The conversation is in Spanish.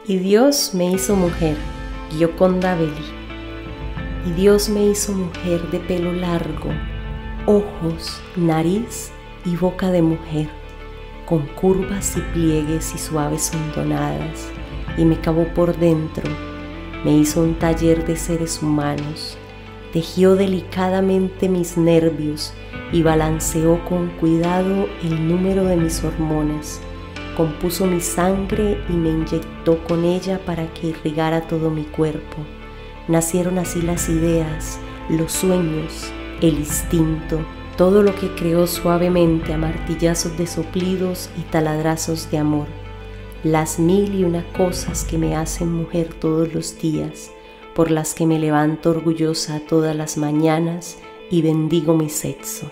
Y Dios me hizo mujer, Gioconda Belli. Y Dios me hizo mujer de pelo largo, ojos, nariz y boca de mujer, con curvas y pliegues y suaves hondonadas, y me cavó por dentro, me hizo un taller de seres humanos, tejió delicadamente mis nervios y balanceó con cuidado el número de mis hormonas, compuso mi sangre y me inyectó con ella para que irrigara todo mi cuerpo. Nacieron así las ideas, los sueños, el instinto, todo lo que creó suavemente a martillazos de soplidos y taladrazos de amor. Las 1001 cosas que me hacen mujer todos los días, por las que me levanto orgullosa todas las mañanas y bendigo mi sexo.